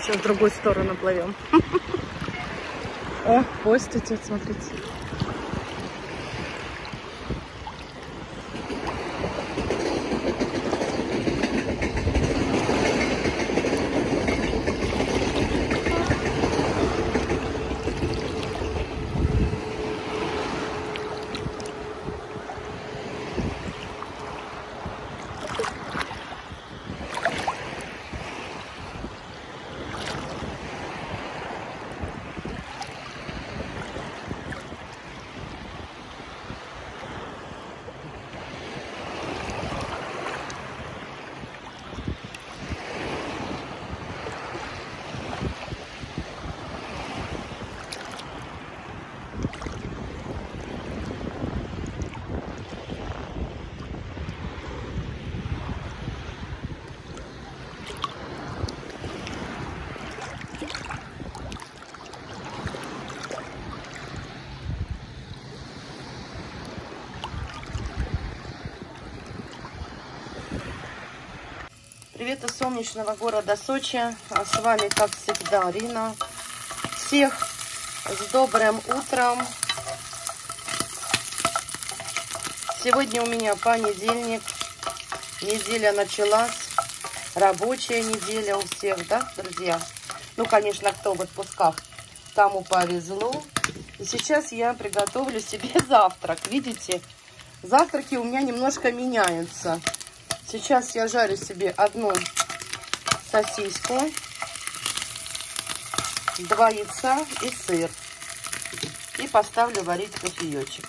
Все, в другую сторону плывем. О, поезд идет, смотрите. Привет из солнечного города Сочи. А с вами, как всегда, Рина. Всех с добрым утром. Сегодня у меня понедельник. Неделя началась. Рабочая неделя у всех, да, друзья? Ну, конечно, кто в отпусках, тому повезло. И сейчас я приготовлю себе завтрак. Видите, завтраки у меня немножко меняются. Сейчас я жарю себе одну сосиску, 2 яйца и сыр. И поставлю варить кофеечек.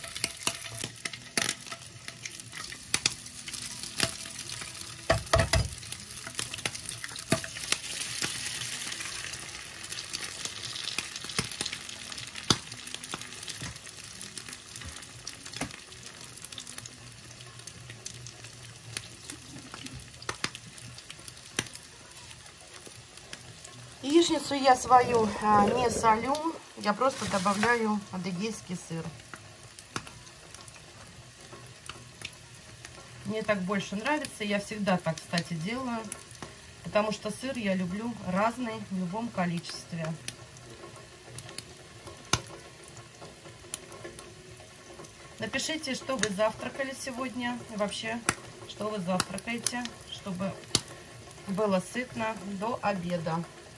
Яичницу я свою не солю, я просто добавляю адыгейский сыр. Мне так больше нравится, я всегда так, кстати, делаю, потому что сыр я люблю разный, в любом количестве. Напишите, что вы завтракали сегодня, и вообще, что вы завтракаете, чтобы было сытно до обеда.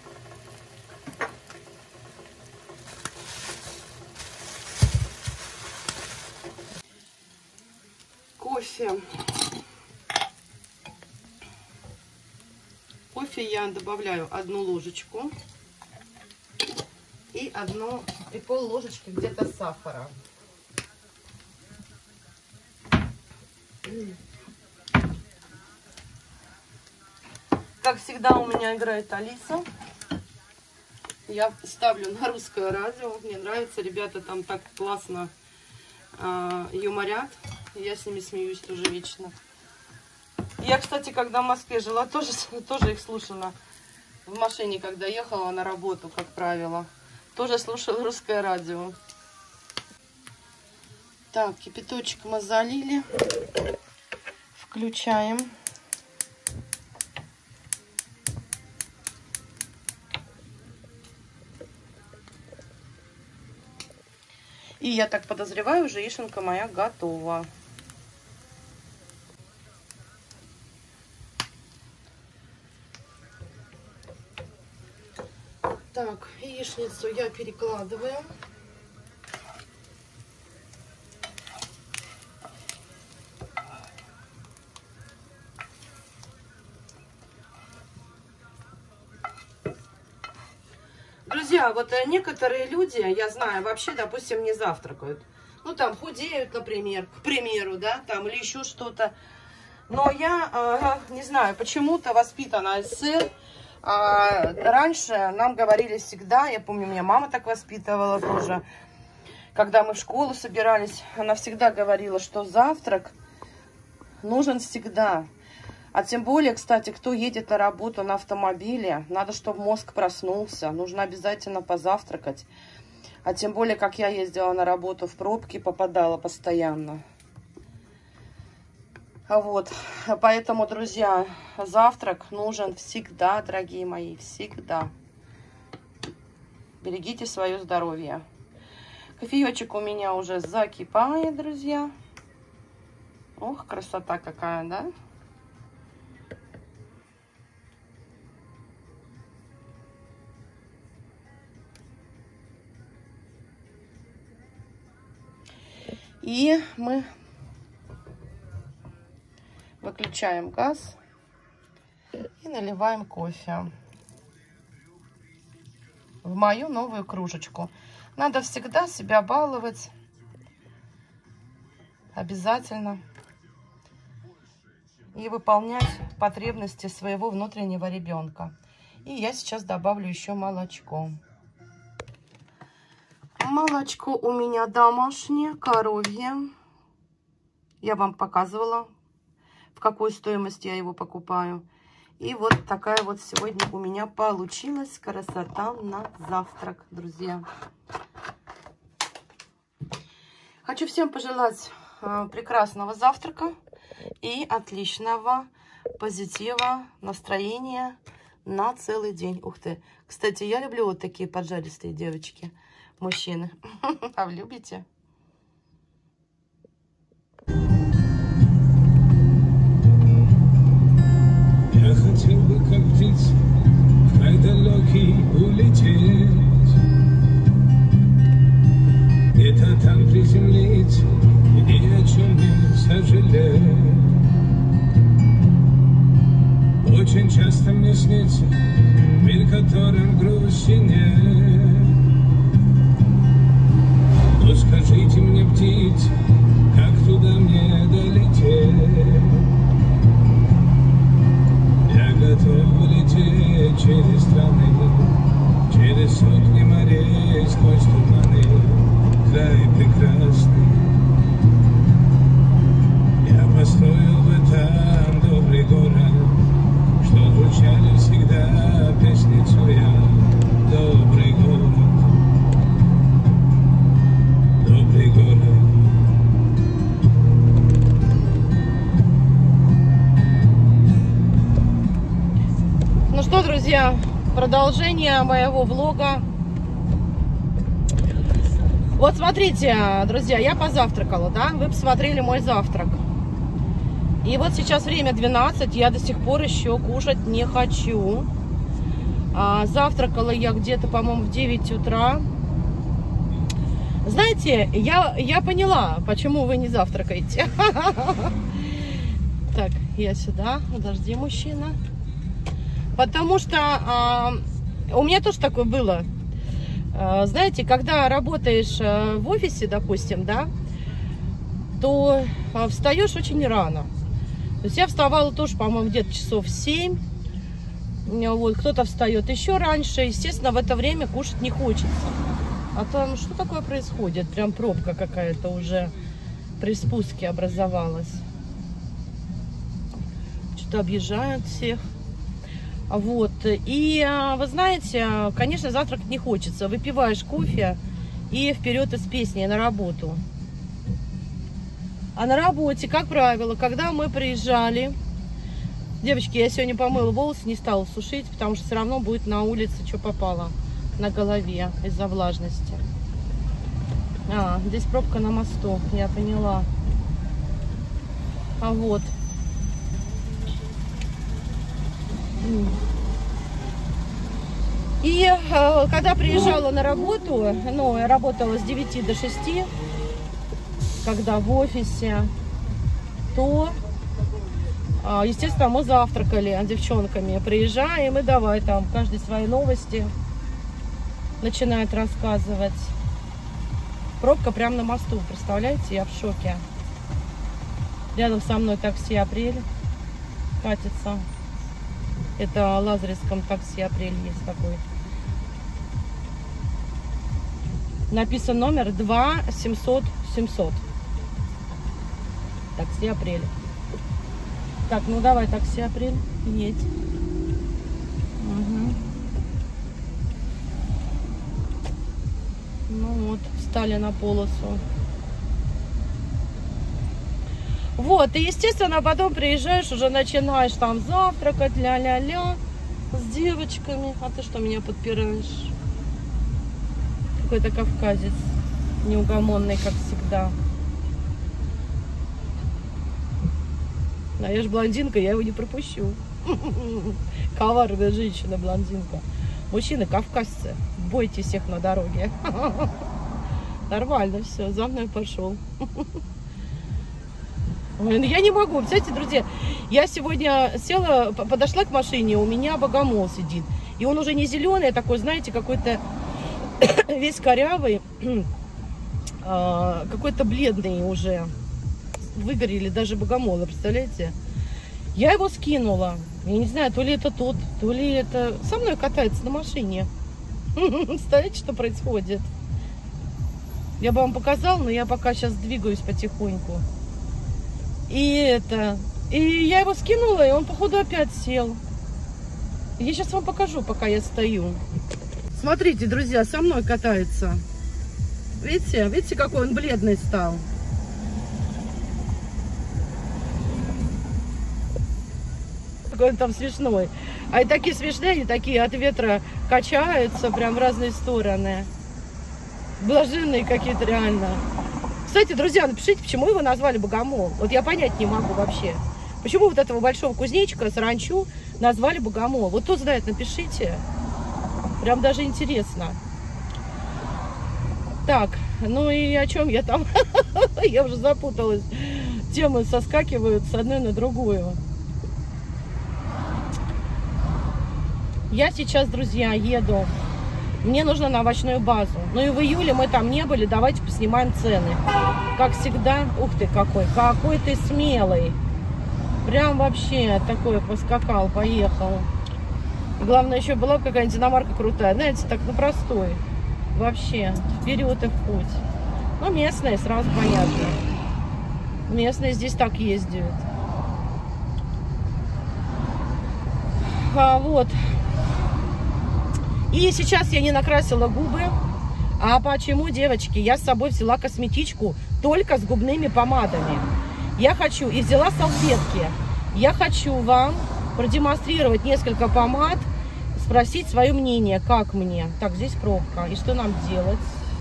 Кофе я добавляю 1 ложечку и пол ложечки где-то сахара. Как всегда у меня играет Алиса. Я ставлю на русское радио. Мне нравится, ребята там так классно юморят. Я с ними смеюсь тоже вечно. Я, кстати, когда в Москве жила, тоже их слушала. В машине, когда ехала на работу, как правило. Тоже слушала русское радио. Так, кипяточек мы залили. Включаем. И я так подозреваю, уже яишенка моя готова. Так, яичницу я перекладываю. Друзья, вот некоторые люди, я знаю, вообще, допустим, не завтракают. Ну, там, худеют, например, к примеру, да, там, или еще что-то. Но я, не знаю, почему-то воспитана СССР. Раньше нам говорили всегда, я помню, меня мама так воспитывала тоже, когда мы в школу собирались, она всегда говорила, что завтрак нужен всегда. А тем более, кстати, кто едет на работу на автомобиле, надо, чтобы мозг проснулся, нужно обязательно позавтракать. А тем более, как я ездила на работу в пробки, попадала постоянно. Вот, поэтому, друзья, завтрак нужен всегда, дорогие мои, всегда. Берегите свое здоровье. Кофеечек у меня уже закипает, друзья. Ох, красота какая, да? И мы выключаем газ и наливаем кофе в мою новую кружечку. Надо всегда себя баловать. Обязательно. И выполнять потребности своего внутреннего ребенка. И я сейчас добавлю еще молочко. Молочко у меня домашнее, коровье. Я вам показывала, в какую стоимость я его покупаю. И вот такая вот сегодня у меня получилась красота на завтрак, друзья. Хочу всем пожелать прекрасного завтрака и отличного позитива, настроения на целый день. Ух ты! Кстати, я люблю вот такие поджаристые девочки, мужчины. А вы любите? Я хотел бы, как птица, в край далекий улететь, где-то там приземлиться и ни о чем не сожалеть. Очень часто мне снится мир, которым грусти нет. Но скажите мне, птица, как туда мне долететь? Я готов лететь через страны, через сотни морей, сквозь туманы, край прекрасный. Я построил бы там добрый город, что звучали всегда песни Цоя. Добрый город, добрый город. Ну что, друзья, продолжение моего влога. Вот смотрите, друзья, я позавтракала, да? Вы посмотрели мой завтрак. И вот сейчас время 12, я до сих пор еще кушать не хочу. Завтракала я где-то, по-моему, в 9 утра. Знаете, я поняла, почему вы не завтракаете. Так, я сюда, подожди, мужчина. Потому что у меня тоже такое было. Знаете, когда работаешь в офисе, допустим, да, то встаешь очень рано. То есть я вставала тоже, по-моему, где-то часов 7. Вот, кто-то встает еще раньше. Естественно, в это время кушать не хочется. А там что такое происходит? Прям пробка какая-то уже при спуске образовалась. Что-то объезжают всех. Вот. И вы знаете, конечно, завтракать не хочется. Выпиваешь кофе и вперед из песни на работу. А на работе, как правило, когда мы приезжали... Девочки, я сегодня помыла волосы, не стала сушить, потому что все равно будет на улице, что попало на голове из-за влажности. Здесь пробка на мосту, я поняла. Вот. И когда приезжала на работу, ну, я работала с 9 до 6, когда в офисе, то, естественно, мы завтракали с девчонками. Приезжаем и давай там, каждый свои новости начинает рассказывать. Пробка прямо на мосту, представляете, я в шоке. Рядом со мной такси «Апрель» катится. Это Лазаревском такси «Апрель» есть такой. Написан номер 2-700-700. Такси «Апрель». Так, ну давай, такси «Апрель», едь. Угу. Ну вот, встали на полосу. Вот, и, естественно, потом приезжаешь, уже начинаешь там завтракать, ля-ля-ля, с девочками. А ты что меня подпираешь? Какой-то кавказец, неугомонный, как всегда. А я же блондинка, я его не пропущу. Коварная женщина, блондинка. Мужчины, кавказцы, бойтесь всех на дороге. Нормально все, за мной пошел. Ой, ну я не могу, представляете, друзья, я сегодня села, подошла к машине, у меня богомол сидит. И он уже не зеленый, а такой, знаете, какой-то весь корявый, какой-то бледный уже. Выгорели даже богомолы, представляете? Я его скинула. Я не знаю, то ли это тот, то ли это... Со мной катается на машине. Представляете, что происходит? Я бы вам показала, но я пока сейчас двигаюсь потихоньку. И я его скинула, и он, походу, опять сел. Я сейчас вам покажу, пока я стою. Смотрите, друзья, со мной катается. Видите? Видите, какой он бледный стал? Какой он там смешной. А и такие смешные, они такие от ветра качаются прям в разные стороны. Блаженные какие-то реально. Кстати, друзья, напишите, почему его назвали богомол. Вот я понять не могу вообще. Почему вот этого большого кузнечика, саранчу, назвали богомол? Вот кто знает, напишите. Прям даже интересно. Так, ну и о чем я там? Я уже запуталась. Темы соскакивают с одной на другую. Я сейчас, друзья, еду. Мне нужно на овощную базу. Ну и в июле мы там не были. Давайте поснимаем цены. Как всегда. Ух ты какой. Какой ты смелый. Прям вообще такой поскакал, поехал. И главное, еще была какая-нибудь иномарка крутая. Знаете, так на простой. Вообще. Вперед и в путь. Ну, местные, сразу понятно. Местные здесь так ездят. Вот. И сейчас я не накрасила губы. А почему, девочки? Я с собой взяла косметичку только с губными помадами. Я хочу, и взяла салфетки. Я хочу вам продемонстрировать несколько помад, спросить свое мнение, как мне. Так, здесь пробка. И что нам делать?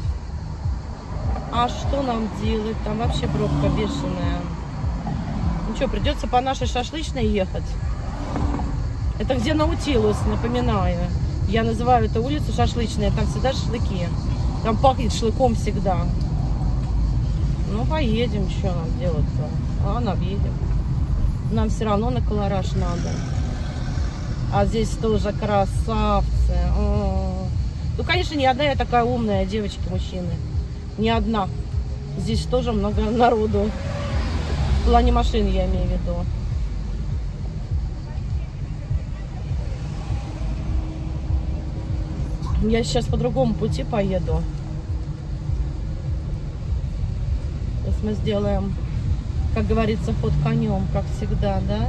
А что нам делать? Там вообще пробка бешеная. Ну что, придется по нашей шашлычной ехать. Это где Наутилус, напоминаю. Я называю эту улицу шашлычная, там всегда шашлыки. Там пахнет шашлыком всегда. Ну, поедем, что нам делать-то? Ладно, объедем. Нам все равно на Колораж надо. А здесь тоже красавцы. Ну, конечно, не одна я такая умная, девочки, мужчины. Не одна. Здесь тоже много народу. В плане машин я имею в виду. Я сейчас по другому пути поеду. Сейчас мы сделаем, как говорится, ход конем, как всегда, да?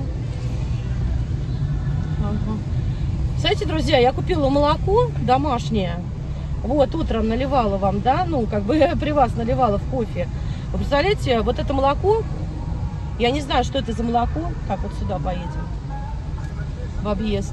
Ага. Кстати, друзья, я купила молоко домашнее. Вот, утром наливала вам, да? Ну, как бы при вас наливала в кофе. Вы представляете, вот это молоко, я не знаю, что это за молоко. Так, вот сюда поедем. В объезд.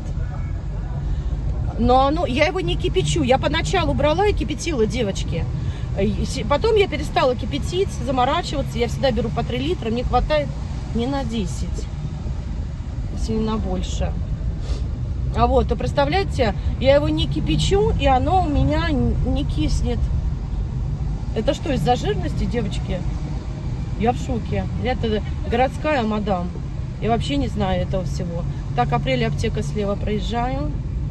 Но я его не кипячу. Я поначалу брала и кипятила, девочки. Потом я перестала кипятить, заморачиваться. Я всегда беру по 3 литра. Мне хватает не на 10, если не на больше. А вот, то представляете, я его не кипячу, и оно у меня не киснет. Это что, из-за жирности, девочки? Я в шоке. Это городская мадам. Я вообще не знаю этого всего. Так, Апрель, аптека слева проезжаю.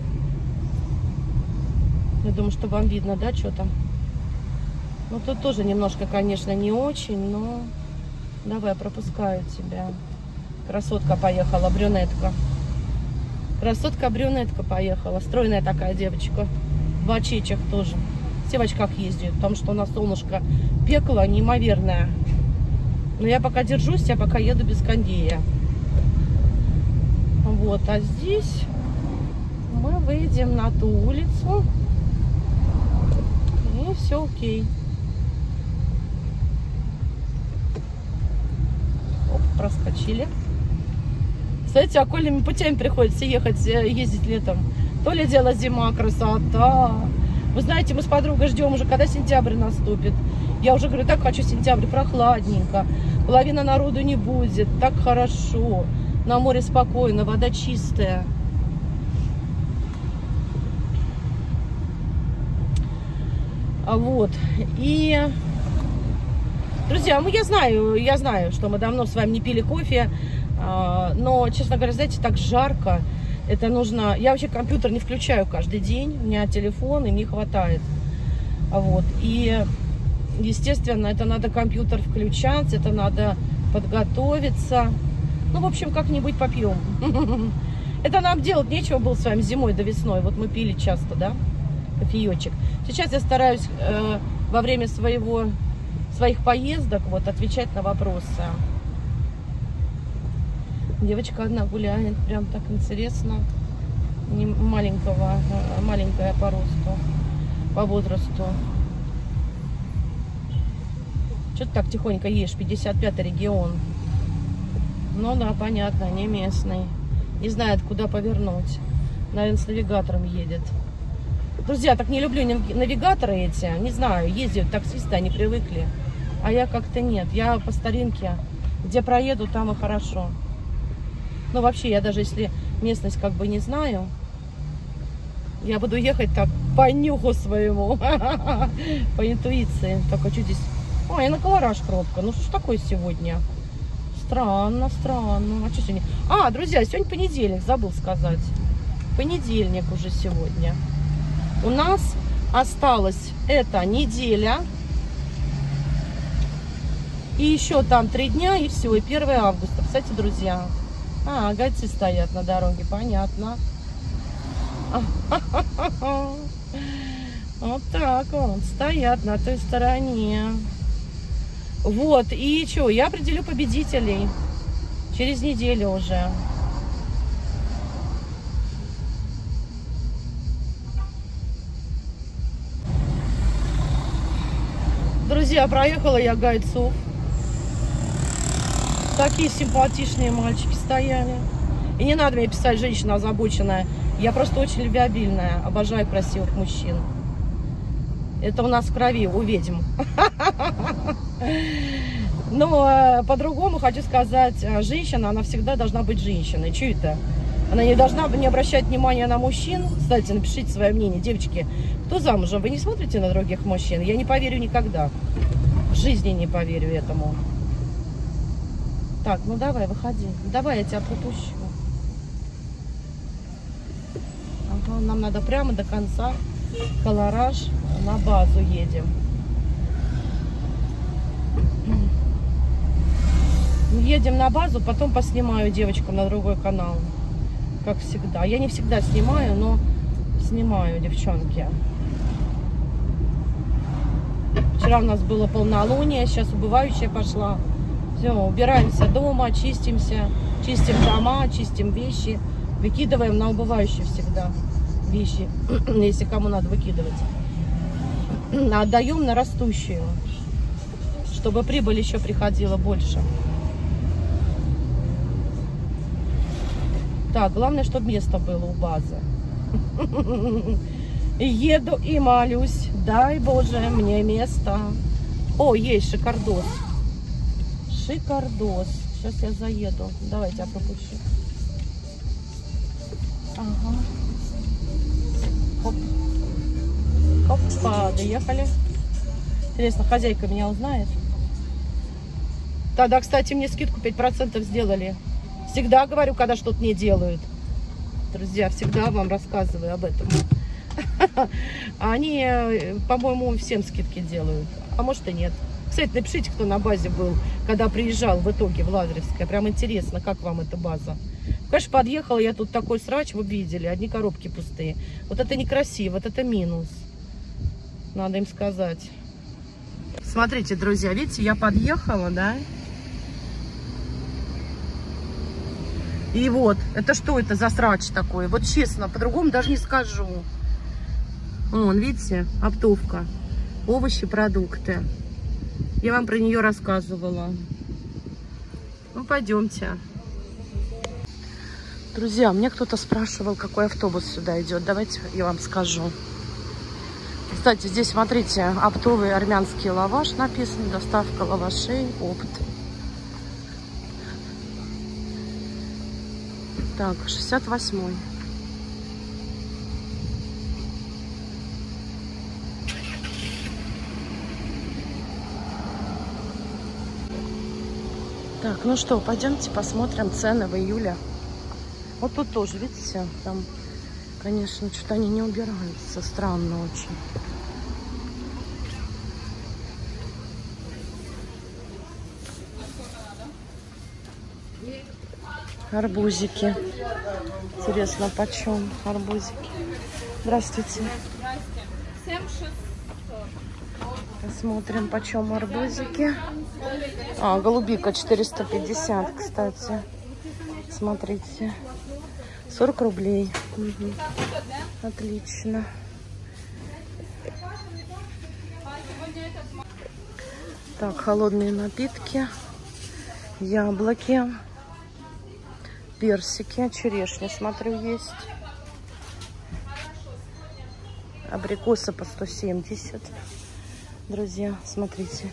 Я думаю, что вам видно, да, что там. Ну, тут тоже немножко, конечно, не очень, но... Давай, пропускаю тебя. Красотка поехала, брюнетка. Красотка-брюнетка поехала. Стройная такая девочка. В очечах тоже. Все в очках ездят, потому что у нас солнышко пекло неимоверное. Но я пока держусь, я пока еду без кондея. Вот, а здесь мы выйдем на ту улицу. И все окей. Оп, проскочили. Кстати, окольными путями приходится ездить летом. То ли дело зима, красота. Вы знаете, мы с подругой ждем уже, когда сентябрь наступит. Я уже говорю, так хочу сентябрь, прохладненько. Половина народу не будет, так хорошо. На море спокойно, вода чистая. Вот. И, друзья, я знаю, что мы давно с вами не пили кофе. Но, честно говоря, знаете, так жарко. Это нужно... Я вообще компьютер не включаю каждый день. У меня телефон, и мне хватает. Вот. И, естественно, это надо компьютер включать, это надо подготовиться. Ну, в общем, как-нибудь попьем. Это нам делать нечего было с вами зимой до весной. Вот мы пили часто, да, кофеечек. Сейчас я стараюсь во время своих поездок вот отвечать на вопросы. Девочка одна гуляет, прям так интересно. Не маленькая по росту, по возрасту. Что ты так тихонько ешь? 55-й регион. Ну да, понятно, не местный. Не знает, куда повернуть. Наверное, с навигатором едет. Друзья, так не люблю навигаторы эти. Не знаю, ездят таксисты, они привыкли. А я как-то нет. Я по старинке. Где проеду, там и хорошо. Ну, вообще, я даже если местность как бы не знаю, я буду ехать так по нюху своему, по интуиции. Только что здесь... Ой, на колораж пробка. Ну, что ж такое сегодня? Странно, странно. А что сегодня? А, друзья, сегодня понедельник, забыл сказать. Понедельник уже сегодня. У нас осталась эта неделя. И еще там 3 дня, и все, и 1 августа. Кстати, друзья... А, гайцы стоят на дороге, понятно. Вот так вот, стоят на той стороне. Вот, и что, я определю победителей через неделю уже. Друзья, проехала я гайцов. Такие симпатичные мальчики стояли. И не надо мне писать, женщина озабоченная. Я просто очень любвеобильная. Обожаю красивых мужчин. Это у нас в крови, у ведьм. Но по-другому хочу сказать, женщина, она всегда должна быть женщиной. Что это? Она не должна не обращать внимания на мужчин. Кстати, напишите свое мнение. Девочки, кто замужем? Вы не смотрите на других мужчин? Я не поверю никогда. В жизни не поверю этому. Так, ну давай, выходи. Давай, я тебя пропущу. Ага, нам надо прямо до конца колораж на базу едем. Едем на базу, потом поснимаю девочкам на другой канал. Как всегда. Я не всегда снимаю, но снимаю, девчонки. Вчера у нас было полнолуние, сейчас убывающая пошла. Все, убираемся дома, чистимся, чистим дома, чистим вещи, выкидываем на убывающие всегда вещи, если кому надо выкидывать. Отдаем на растущую, чтобы прибыль еще приходила больше. Так, главное, чтобы место было у базы. Еду и молюсь, дай Боже мне место. О, есть шикардос. Шикардос. Сейчас я заеду. Давайте я пропущу. Ага. Хоп. Опа, доехали. Интересно, хозяйка меня узнает? Тогда, кстати, мне скидку 5% сделали. Всегда говорю, когда что-то не делают. Друзья, всегда вам рассказываю об этом. Они, по-моему, всем скидки делают. А может и нет. Кстати, напишите, кто на базе был, когда приезжал в итоге в Лазаревское. Прям интересно, как вам эта база. Конечно, подъехала я, тут такой срач, вы видели, одни коробки пустые. Вот это некрасиво, вот это минус. Надо им сказать. Смотрите, друзья, видите, я подъехала, да? И вот, это что это за срач такой? Вот честно, по-другому даже не скажу. Вон, видите, оптовка. Овощи, продукты. Я вам про нее рассказывала. Ну, пойдемте. Друзья, мне кто-то спрашивал, какой автобус сюда идет. Давайте я вам скажу. Кстати, здесь, смотрите, оптовый армянский лаваш написан. Доставка лавашей, опт. Так, 68-й. Так, ну что, пойдемте посмотрим цены в июле. Вот тут тоже, видите, там, конечно, что-то они не убираются. Странно очень. Арбузики. Интересно, почем арбузики? Здравствуйте. Посмотрим, почем арбузики. А, голубика 450, кстати. Смотрите. 40 рублей. Угу. Отлично. Так, холодные напитки. Яблоки. Персики. Черешня, смотрю, есть. Абрикосы по 170. Друзья, смотрите.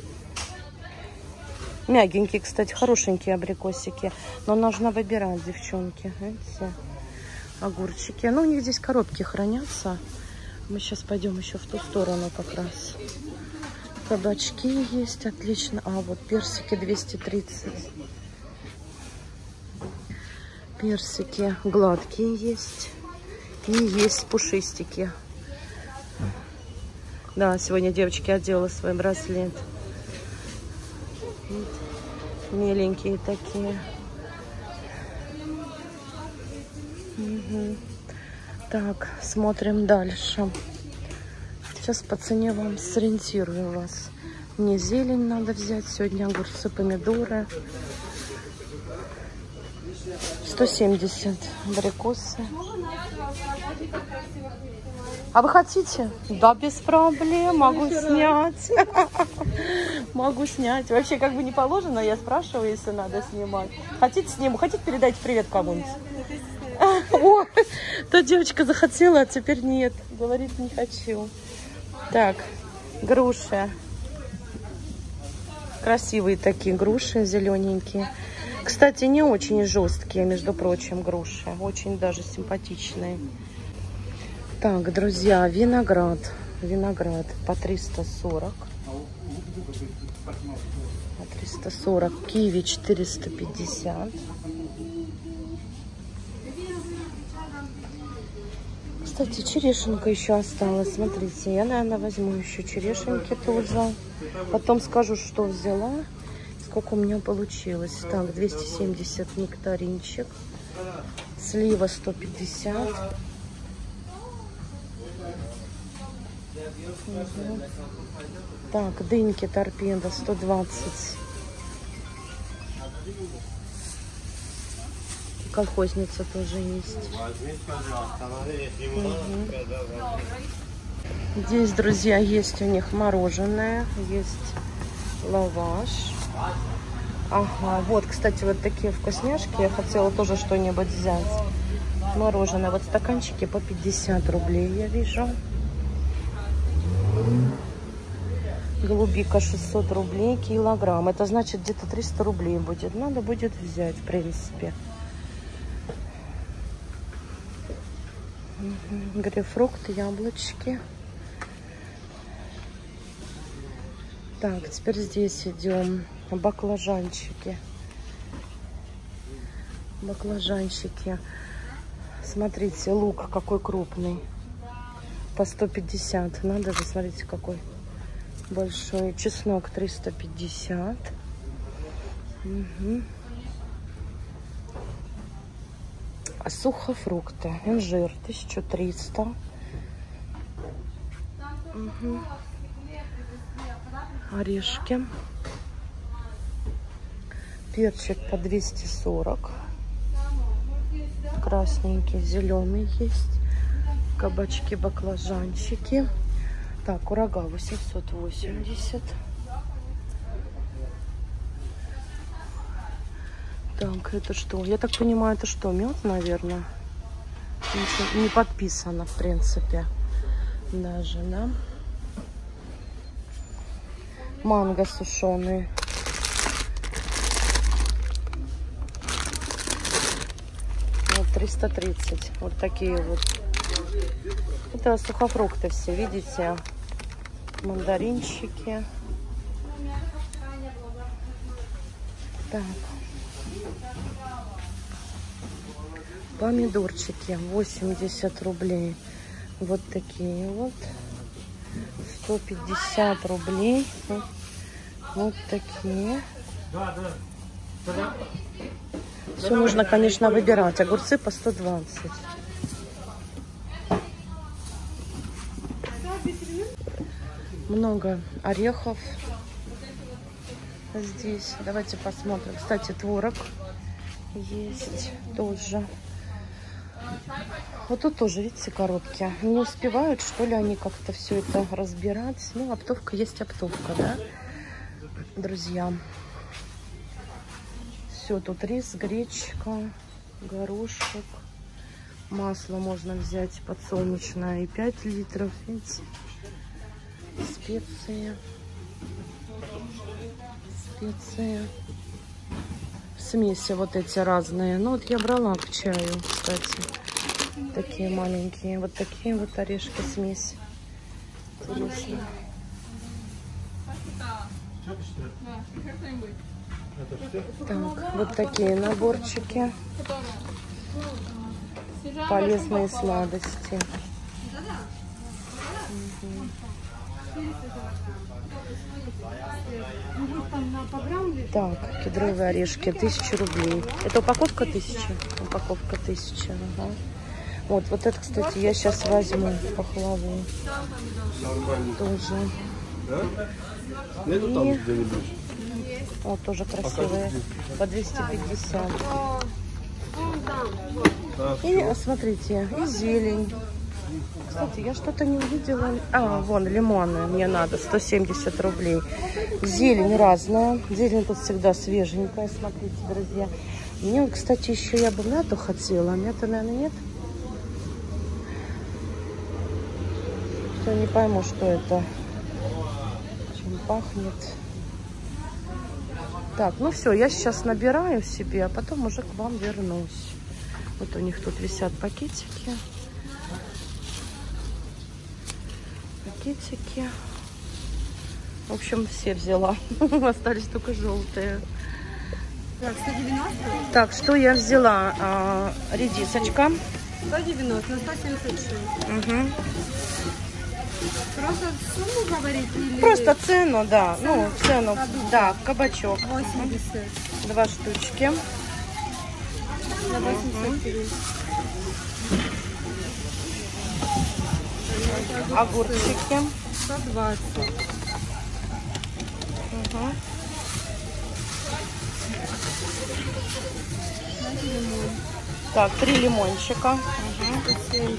Мягенькие, кстати, хорошенькие абрикосики. Но нужно выбирать, девчонки. Видите? Огурчики. Ну, у них здесь коробки хранятся. Мы сейчас пойдем еще в ту сторону как раз. Кабачки есть, отлично. А, вот персики 230. Персики гладкие есть. И есть пушистики. Да, сегодня девочки одела свой браслет. Миленькие такие. Угу. Так, смотрим дальше. Сейчас по цене вам сориентирую вас. Мне зелень надо взять. Сегодня огурцы, помидоры. 170 абрикосы. А вы хотите? Да, без проблем. Могу снять. Могу снять. Вообще, как бы не положено, я спрашиваю, если надо снимать. Хотите сниму? Хотите передать привет кому-нибудь? О, то девочка захотела, а теперь нет. Говорит, не хочу. Так, груши. Красивые такие груши, зелененькие. Кстати, не очень жесткие, между прочим, груши. Очень даже симпатичные. Так, друзья, виноград. Виноград по 340. По 340. Киви 450. Кстати, черешенка еще осталась. Смотрите, я, наверное, возьму еще черешенки тоже. Потом скажу, что взяла. Сколько у меня получилось. Так, 270 нектаринчик. Слива 150. Угу. Так, дыньки торпеда 120. Колхозница тоже есть. Угу. Здесь, друзья, есть у них мороженое, есть лаваш. Ага, вот, кстати, вот такие вкусняшки. Я хотела тоже что-нибудь взять. Мороженое. Вот стаканчики по 50 рублей, я вижу. Голубика 600 рублей килограмм. Это значит, где-то 300 рублей будет. Надо будет взять, в принципе. Грейпфрукты, яблочки. Так, теперь здесь идем. Баклажанчики. Баклажанчики. Смотрите, лук какой крупный. По 150. Надо же, смотрите, какой большой. Чеснок 350. Угу. Сухофрукты. Инжир 1300. Угу. Орешки. Перчик по 240. Красненький, зеленый есть. Кабачки, баклажанчики. Так, курага 880. Так, это что? Я так понимаю, это что? Мед, наверное? Не подписано, в принципе. Даже, да? Манго сушеный. Вот 330. Вот такие вот. Это сухофрукты все, видите? Мандаринчики. Так. Помидорчики 80 рублей. Вот такие вот. 150 рублей. Вот такие. Все нужно, конечно, выбирать. Огурцы по 120. Много орехов здесь. Давайте посмотрим. Кстати, творог есть тоже. Вот тут тоже, видите, коробки. Не успевают, что ли, они как-то все это разбирать. Ну, оптовка есть оптовка, да, друзья. Все, тут рис, гречка, горошек. Масло можно взять подсолнечное и 5 литров, видите. Специи. Смеси вот эти разные. Ну, вот я брала к чаю, кстати. Такие маленькие. Вот такие вот орешки смесь. Интересно. Так, вот такие наборчики. Полезные сладости. Так, кедровые орешки 1000 рублей. Это упаковка 1000? Упаковка 1000, ага. Вот это, кстати, я сейчас возьму пахлаву. Тоже. И... Вот тоже красивые. По 250. И, смотрите, и зелень. Кстати, я что-то не увидела. А, вон, лимоны мне надо, 170 рублей. Зелень разная. Зелень тут всегда свеженькая, смотрите, друзья. Мне, кстати, еще я бы мяту хотела. Мята, наверное, нет? Все, не пойму, что это. Чем пахнет. Так, ну все, я сейчас набираю себе, а потом уже к вам вернусь. Вот у них тут висят пакетики. В общем, все взяла. Остались только желтые. Так, 190. Так, что я взяла? Редисочка. 190 на 176. Угу. Просто сумму говорить или... Просто цену, да. Ну, цену. Да, кабачок. 80. 2 штучки. На 83. Огурчики. 120. Угу. Лимон. Так, 3 лимончика. Угу. 170.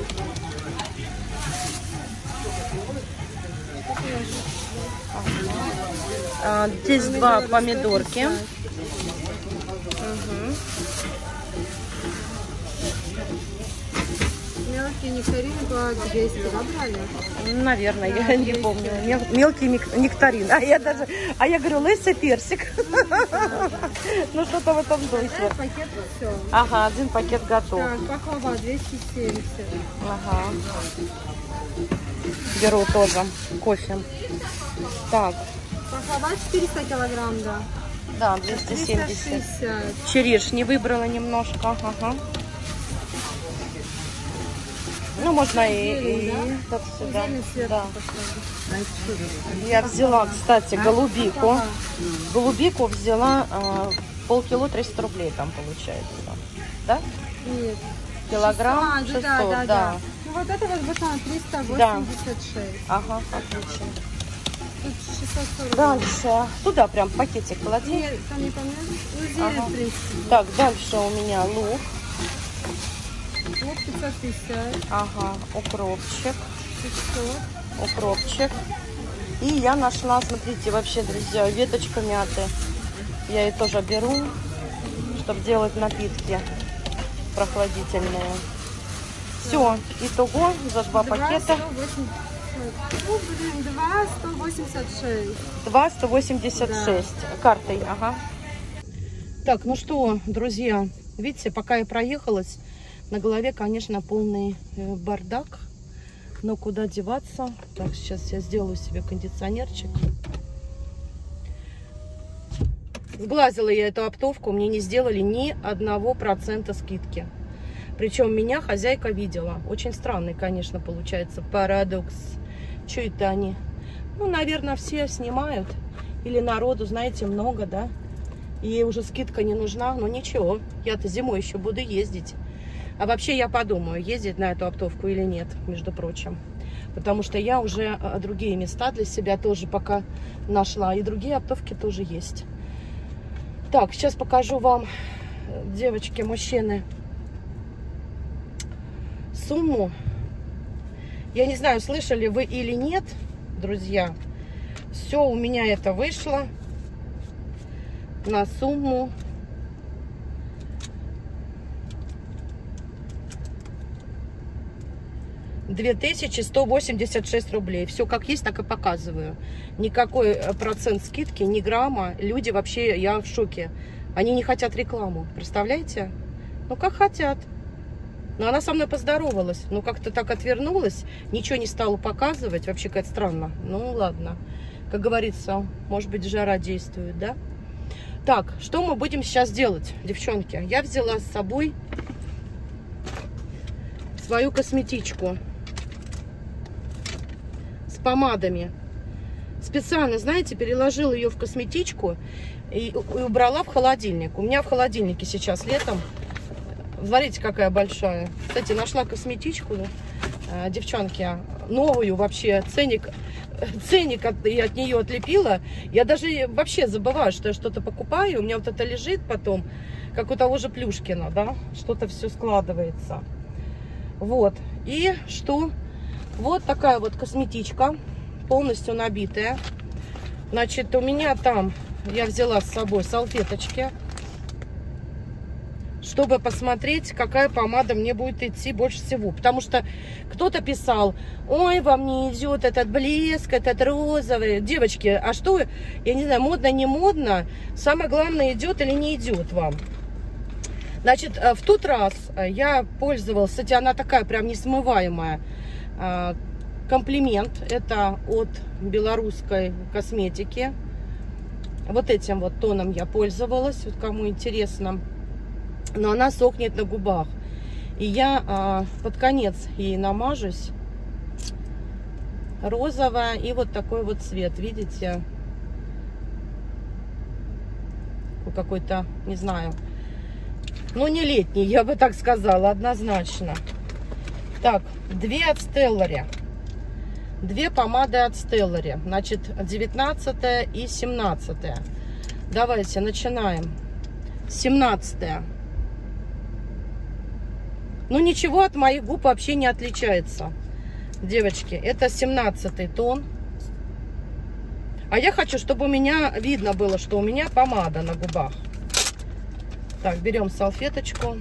Здесь 2 помидорки. Угу. Мелкие нектарины по 200, да, брали? Наверное, я не помню. Мелкий нектарин. А я говорю, лысый персик. Ну, что-то в этом духе. Пакет все. Ага, 1 пакет готов. Так, пахлава 270. Ага. Беру тоже кофе. Так. Пахлава 400 килограмм, да. Да, 270. 360. Черешни выбрала немножко. Ага. Ну, можно и так сюда. Да. Я взяла, кстати, голубику. Голубику взяла полкило 300 рублей там получается. Да? Нет. Килограмм 600, да. Ну, вот это вот бутон 386. Да. Ага, отлично. Тут 640. Дальше. Туда прям пакетик клади. Нет, там не помню. Ну, зелень, в принципе. Так, дальше у меня лук. Лук 550. Ага, укропчик. 500. Укропчик. И я нашла, смотрите, вообще, друзья, веточка мяты. Я ее тоже беру. чтобы делать напитки прохладительные. Все, итого за 2 пакета. 2,186. 2,186 картой, ага. Так, ну что, друзья, видите, пока я проехалась, на голове, конечно, полный бардак. Но куда деваться? Так, сейчас я сделаю себе кондиционерчик. Сглазила я эту оптовку, мне не сделали ни 1% скидки. Причем меня хозяйка видела. Очень странный, конечно, получается парадокс. Что это они? Ну, наверное, все снимают. Или народу, знаете, много, да? И ей уже скидка не нужна. Но ничего, я-то зимой еще буду ездить. А вообще я подумаю, ездить на эту оптовку или нет, между прочим. Потому что я уже другие места для себя тоже пока нашла. И другие оптовки тоже есть. Так, сейчас покажу вам, девочки, мужчины, сумму. Я не знаю, слышали вы или нет, друзья. Все у меня это вышло на сумму 2186 рублей. Все как есть, так и показываю. Никакой процент скидки, ни грамма. Люди вообще, я в шоке. Они не хотят рекламу. Представляете? Ну, как хотят. Но она со мной поздоровалась. Ну, как-то так отвернулась. Ничего не стала показывать. Вообще, как-то странно. Ну, ладно. Как говорится, может быть, жара действует, да? Так, что мы будем сейчас делать, девчонки? Я взяла с собой свою косметичку с помадами. Специально, знаете, переложила ее в косметичку и убрала в холодильник. У меня в холодильнике сейчас летом, смотрите, какая большая. Кстати, нашла косметичку, девчонки, новую вообще, ценник от нее отлепила. Я даже вообще забываю, что я что-то покупаю. У меня вот это лежит потом, как у того же Плюшкина, да, что-то все складывается. Вот, и что? Вот такая вот косметичка, полностью набитая. Значит, у меня там, я взяла с собой салфеточки, чтобы посмотреть, какая помада мне будет идти больше всего. Потому что кто-то писал: ой, вам не идет этот блеск, этот розовый. Девочки, а что, я не знаю, модно, не модно, самое главное, идет или не идет вам. Значит, в тот раз я пользовалась, кстати, она такая прям несмываемая, комплимент, это от белорусской косметики. Вот этим вот тоном я пользовалась, вот кому интересно. Но она сохнет на губах. И я под конец ей намажусь. Розовая и вот такой вот цвет, видите? Какой-то, не знаю, ну не летний, я бы так сказала, однозначно. Так, 2 от Stellary. 2 помады от Stellary. Значит, 19 и 17. Давайте начинаем. 17. Ну ничего от моих губ вообще не отличается. Девочки, это 17 тон. А я хочу, чтобы у меня видно было, что у меня помада на губах. Так, берем салфеточку.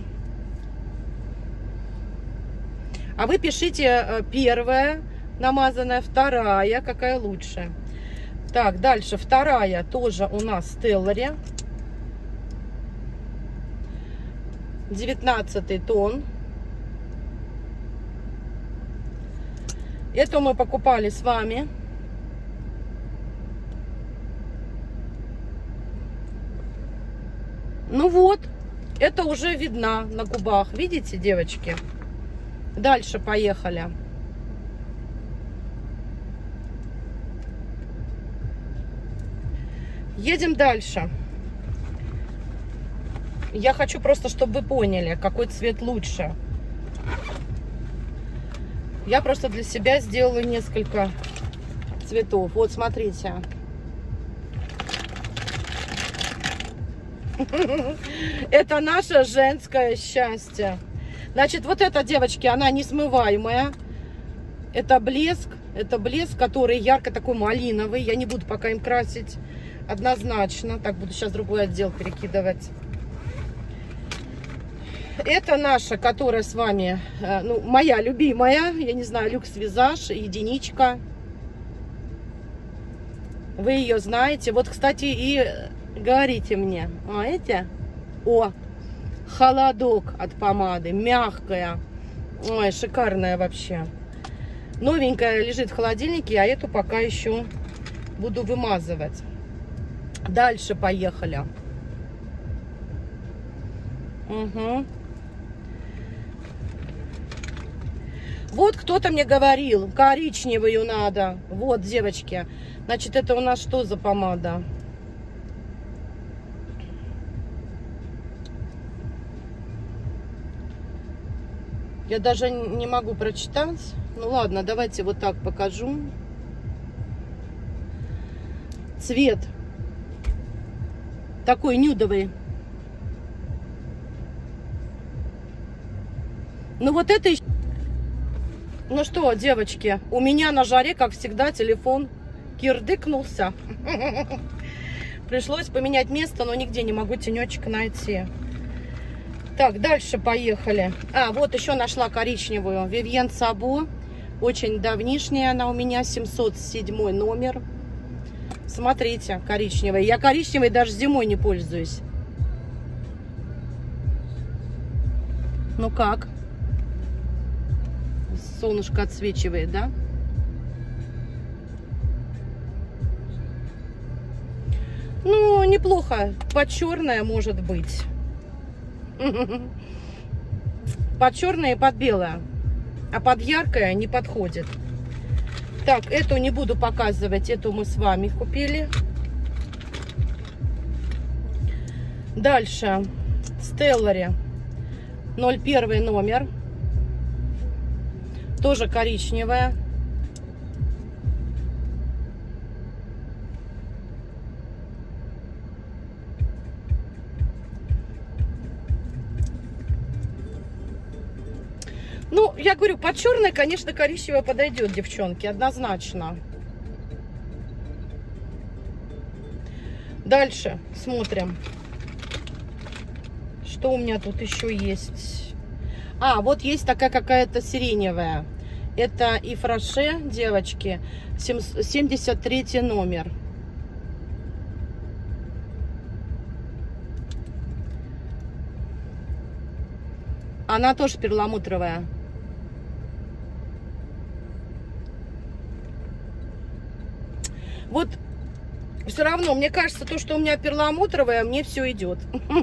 А вы пишите первая намазанная, вторая, какая лучше. Так, дальше вторая тоже у нас Stellary. 19 тон. Эту мы покупали с вами. Ну вот, это уже видно на губах. Видите, девочки? Дальше поехали. Едем дальше. Я хочу просто, чтобы вы поняли, какой цвет лучше. Я просто для себя сделала несколько цветов. Вот, смотрите. Это наше женское счастье. Значит, вот эта, девочки, она несмываемая. Это блеск, который ярко такой малиновый. Я не буду пока им красить однозначно. Так, буду сейчас другой отдел перекидывать. это наша, которая с вами, ну, моя любимая, я не знаю, люкс визаж, единичка. Вы ее знаете. Вот, кстати, и говорите мне, холодок от помады, мягкая, ой, шикарная вообще. Новенькая лежит в холодильнике, а эту пока еще буду вымазывать. Дальше поехали. Угу. Вот кто-то мне говорил, коричневую надо. Вот, девочки. Значит, это у нас что за помада? Я даже не могу прочитать. Ну ладно, давайте вот так покажу. Цвет такой нюдовый. Ну вот это... Ну что, девочки, у меня на жаре, как всегда, телефон кирдыкнулся. Пришлось поменять место, но нигде не могу тенечек найти. Так, дальше поехали. А, вот еще нашла коричневую. Вивьен Сабо. Очень давнишняя она у меня, 707 номер. Смотрите, коричневая. Я коричневой даже зимой не пользуюсь. Ну как? Солнышко отсвечивает, да? Ну, неплохо. Под черное может быть. Под черное и под белое. А под яркое не подходит. Так, эту не буду показывать. Эту мы с вами купили. Дальше. Стеллари. 01 номер. Тоже коричневая. Ну, я говорю, под черное, конечно, коричневая подойдет, девчонки, однозначно. Дальше смотрим, что у меня тут еще есть. А, вот есть такая какая-то сиреневая. Это Ифраше, девочки, 73 номер. Она тоже перламутровая. Вот все равно, мне кажется, то, что у меня перламутровая, мне все идет.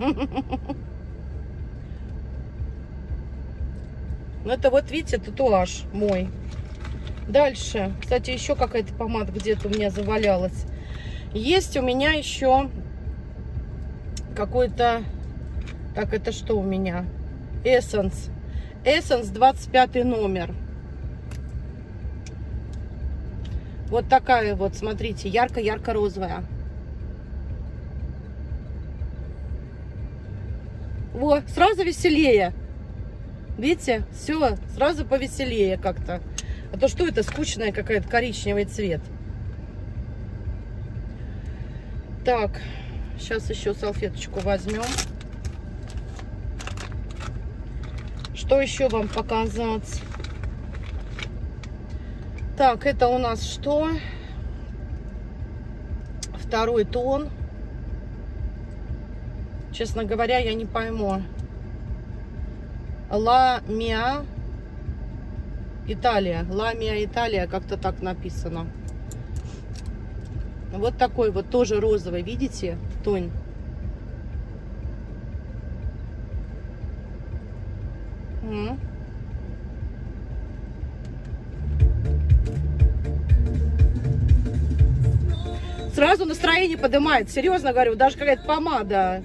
Ну, это вот, видите, татуаж мой. Дальше. Кстати, еще какая-то помада где-то у меня завалялась. Есть у меня еще какой-то... Так, это что у меня? Essence. Essence 25 номер. Вот такая вот, смотрите, ярко-ярко-розовая. Во, сразу веселее. Видите, все, сразу повеселее как-то. А то что это, скучная какая-то коричневый цвет. Так, сейчас еще салфеточку возьмем. Что еще вам показать? Так, это у нас что? Второй тон. Честно говоря, я не пойму. Ла Миа Италия. Ла Миа Италия, как-то так написано. Вот такой вот тоже розовый, видите, тон. Сразу настроение поднимает. Серьезно говорю, даже какая-то помада.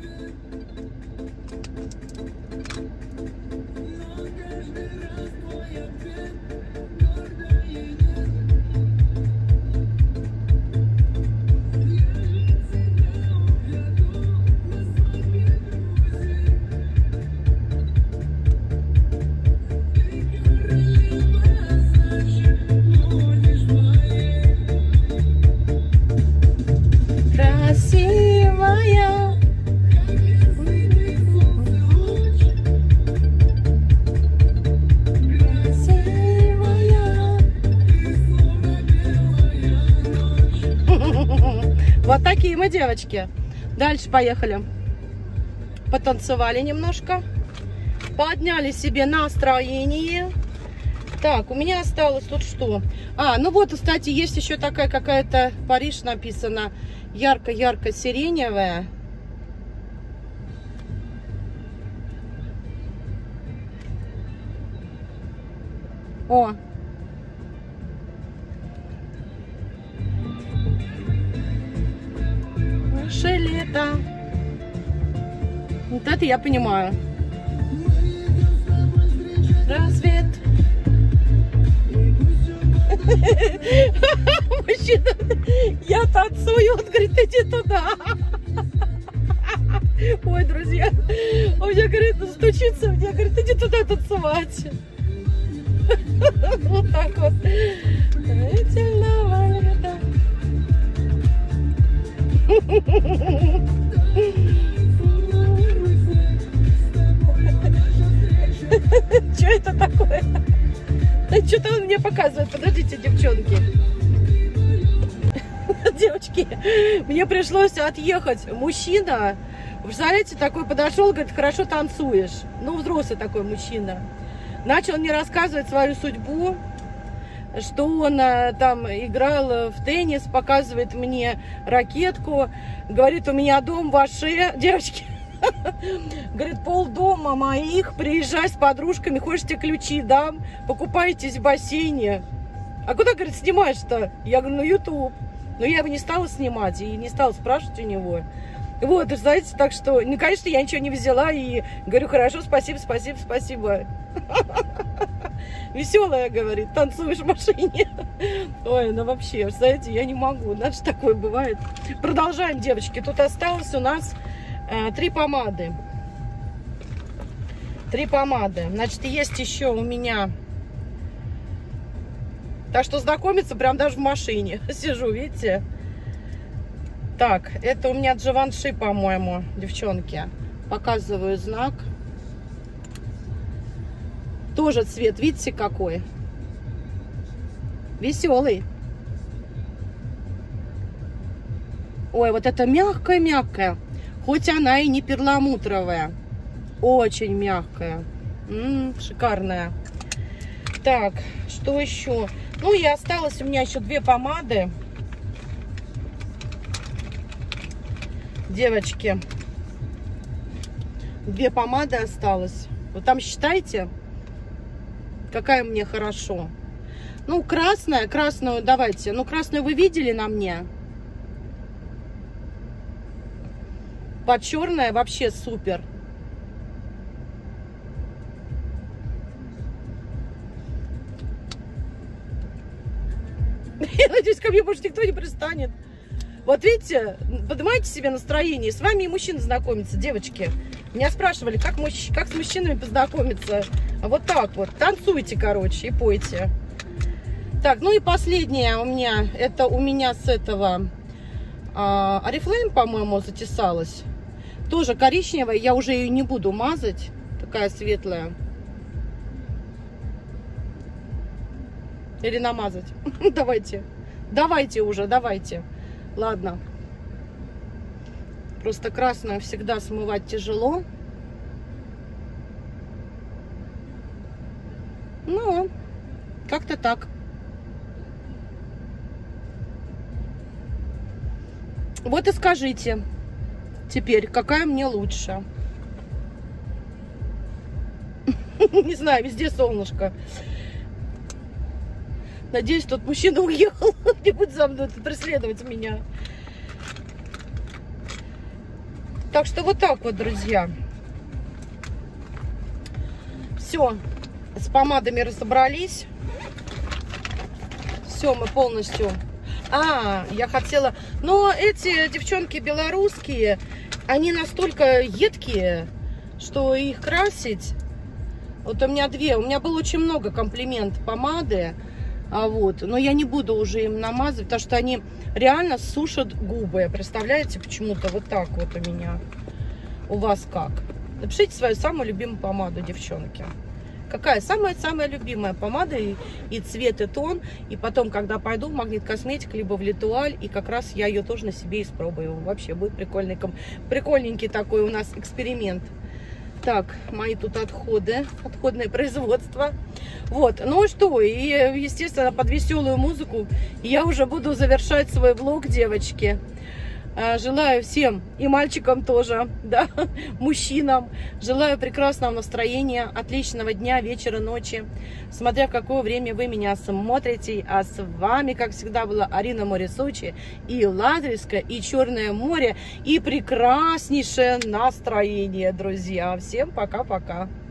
Красивая Вот такие мы девочки. Дальше поехали. Потанцевали немножко. Подняли себе настроение. Так, у меня осталось тут что? Ну вот, кстати, есть еще такая какая-то Париж написано. Ярко-ярко сиреневая. О! Наше лето. Вот это я понимаю. Рассвет. Мужчина, я танцую, он говорит, иди туда. Ой, друзья, он мне говорит, стучится мне, говорит, иди туда танцевать. Вот так вот. Что это такое? Что-то он мне показывает. Подождите, девчонки. Девочки, мне пришлось отъехать. Мужчина, представляете, такой подошел, говорит, хорошо танцуешь. Ну, взрослый такой мужчина. Начал мне рассказывать свою судьбу, что он там играл в теннис, показывает мне ракетку. Говорит, у меня дом в Аше. Девочки, говорит, полдома моих, приезжай с подружками, хочешь, тебе ключи дам, покупайтесь в бассейне. А куда, говорит, снимаешь-то? Я говорю, на YouTube. Но я его не стала снимать и не стала спрашивать у него. Вот, и знаете, так что, ну, конечно, я ничего не взяла и говорю, хорошо, спасибо, спасибо, спасибо. Веселая, говорит, танцуешь в машине. Ой, ну вообще, знаете, я не могу, знаешь, такое бывает. Продолжаем, девочки, тут осталось у нас 3 помады. 3 помады. Значит, есть еще у меня. Так что знакомиться прям даже в машине. Сижу, видите? Так, это у меня Givenchy, по-моему, девчонки. Показываю знак. Тоже цвет, видите, какой? Веселый. Ой, вот это мягкая-мягкая. Хоть она и не перламутровая. Очень мягкая. Шикарная. Так, что еще? Ну и осталось у меня еще 2 помады. Девочки. 2 помады осталось. Вот там считайте, какая мне хорошо. Ну, красная, красную давайте. Ну, красную вы видели на мне? Под черная вообще супер. Я надеюсь, ко мне больше никто не пристанет. Вот видите, поднимайте себе настроение. С вами и мужчина знакомится, девочки. Меня спрашивали, как с мужчинами познакомиться. А вот так вот. Танцуйте, короче, и пойте. Так, ну и последняя у меня. Это у меня с этого Oriflame, по-моему, затесалась. Тоже коричневая. Я уже ее не буду мазать. Такая светлая. Или намазать. Давайте. Давайте уже, давайте. Ладно. Просто красную всегда смывать тяжело. Ну, как-то так. Вот и скажите теперь, какая мне лучше. Не знаю, везде солнышко. Надеюсь, тот мужчина уехал, не будет за мной преследовать меня. Так что вот так вот, друзья. Все, с помадами разобрались. Все, мы полностью... я хотела... Но эти девчонки белорусские, они настолько едкие, что их красить... Вот у меня 2. У меня было очень много комплимент помады. Вот. Но я не буду уже им намазывать, потому что они реально сушат губы. Представляете, почему-то вот так вот у меня. У вас как? Напишите свою самую любимую помаду, девчонки. Какая самая-самая любимая помада и цвет, и тон. И потом, когда пойду в Магнит Косметик, либо в Литуаль, и как раз я ее тоже на себе испробую. Вообще будет прикольненький такой у нас эксперимент. Так, мои тут отходы, отходное производство. Вот, ну что, и, естественно, под веселую музыку я уже буду завершать свой влог, девочки. Желаю всем, и мальчикам тоже, да, мужчинам, желаю прекрасного настроения, отличного дня, вечера, ночи, смотря в какое время вы меня смотрите. А с вами, как всегда, была Арина Море Сочи, и Ладожское, и Черное море, и прекраснейшее настроение, друзья. Всем пока-пока.